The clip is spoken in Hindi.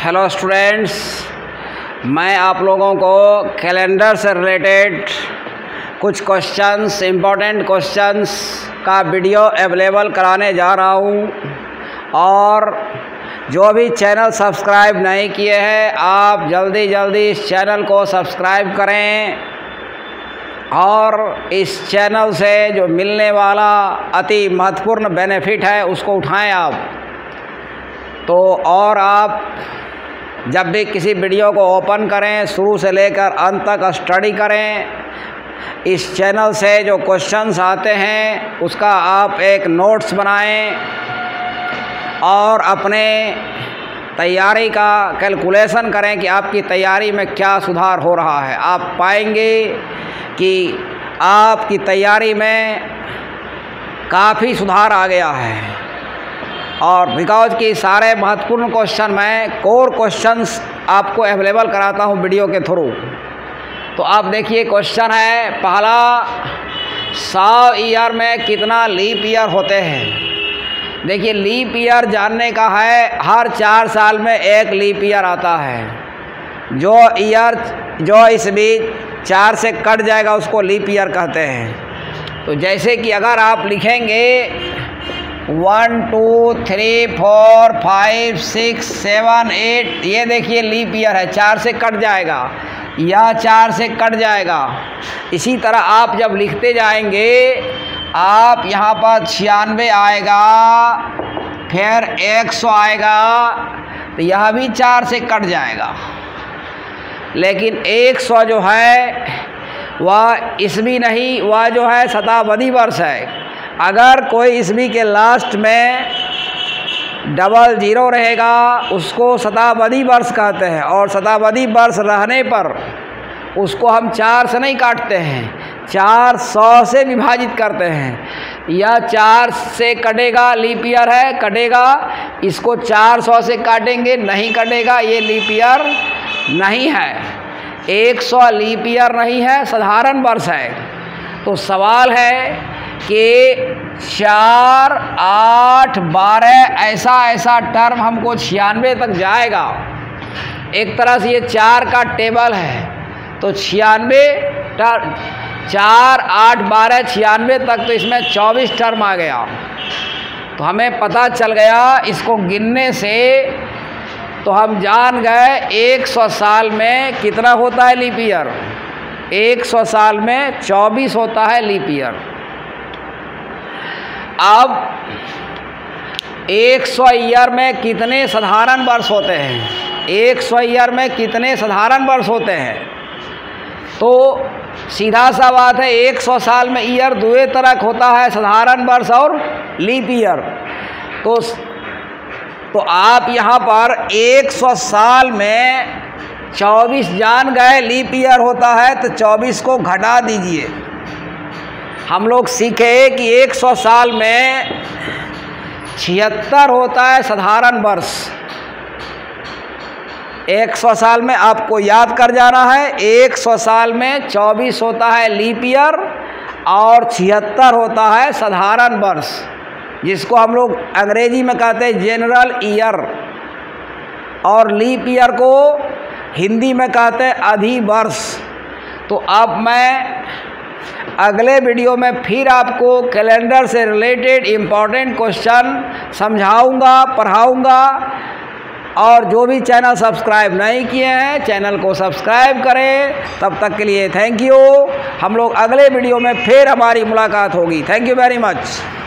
हेलो स्टूडेंट्स, मैं आप लोगों को कैलेंडर से रिलेटेड कुछ क्वेश्चंस, इम्पोर्टेंट क्वेश्चंस का वीडियो अवेलेबल कराने जा रहा हूँ। और जो भी चैनल सब्सक्राइब नहीं किए हैं, आप जल्दी इस चैनल को सब्सक्राइब करें और इस चैनल से जो मिलने वाला अति महत्वपूर्ण बेनिफिट है उसको उठाएं आप। तो और आप जब भी किसी वीडियो को ओपन करें, शुरू से लेकर अंत तक स्टडी करें। इस चैनल से जो क्वेश्चंस आते हैं उसका आप एक नोट्स बनाएं और अपने तैयारी का कैलकुलेशन करें कि आपकी तैयारी में क्या सुधार हो रहा है। आप पाएंगे कि आपकी तैयारी में काफ़ी सुधार आ गया है। और बिकॉज की सारे महत्वपूर्ण क्वेश्चन मैं कोर क्वेश्चंस आपको अवेलेबल कराता हूं वीडियो के थ्रू। तो आप देखिए, क्वेश्चन है पहला, 100 ईयर में कितना लीप ईयर होते हैं। देखिए, लीप ईयर जानने का है, हर 4 साल में एक लीप ईयर आता है। जो इस बीच 4 से कट जाएगा उसको लीप ईयर कहते हैं। तो जैसे कि अगर आप लिखेंगे 1 2 3 4 5 6 7 8, ये देखिए लीप ईयर है, 4 से कट जाएगा या 4 से कट जाएगा। इसी तरह आप जब लिखते जाएंगे, आप यहाँ पर 96 आएगा, फिर 100 आएगा, तो यह भी 4 से कट जाएगा। लेकिन 100 जो है वह ईस्वी नहीं, वह जो है शताब्दी वर्ष है। अगर कोई ईस्वी के लास्ट में 00 रहेगा उसको शताब्दी वर्ष कहते हैं। और शताब्दी वर्ष रहने पर उसको हम 4 से नहीं काटते हैं, 400 से विभाजित करते हैं। या 4 से कटेगा, लीप ईयर है, कटेगा, इसको 400 से काटेंगे, नहीं कटेगा, ये लीप ईयर नहीं है। 100 लीप ईयर नहीं है, साधारण वर्ष है। तो सवाल है कि 4 8 12 ऐसा टर्म हमको 96 तक जाएगा। एक तरह से ये 4 का टेबल है। तो 96 टर्म, 4 8 12 96 तक, तो इसमें 24 टर्म आ गया। तो हमें पता चल गया इसको गिनने से, तो हम जान गए 100 साल में कितना होता है लीप ईयर। 100 साल में 24 होता है लीप ईयर। अब 100 ईयर में कितने साधारण वर्ष होते हैं, 100 ईयर में कितने साधारण वर्ष होते हैं। तो सीधा सा बात है, 100 साल में ईयर 2 तरह होता है, साधारण वर्ष और लीप ईयर। तो आप यहाँ पर 100 साल में 24 जान गए लीप ईयर होता है, तो 24 को घटा दीजिए। हम लोग सीखे कि 100 साल में 76 होता है साधारण वर्ष। 100 साल में आपको याद कर जाना है, 100 साल में 24 होता है लीप ईयर और 76 होता है साधारण वर्ष, जिसको हम लोग अंग्रेजी में कहते हैं जनरल ईयर। और लीप ईयर को हिंदी में कहते हैं अधिवर्ष। तो अब मैं अगले वीडियो में फिर आपको कैलेंडर से रिलेटेड इम्पॉर्टेंट क्वेश्चन समझाऊंगा, पढ़ाऊंगा। और जो भी चैनल सब्सक्राइब नहीं किए हैं, चैनल को सब्सक्राइब करें। तब तक के लिए थैंक यू। हम लोग अगले वीडियो में फिर हमारी मुलाकात होगी। Thank you very much.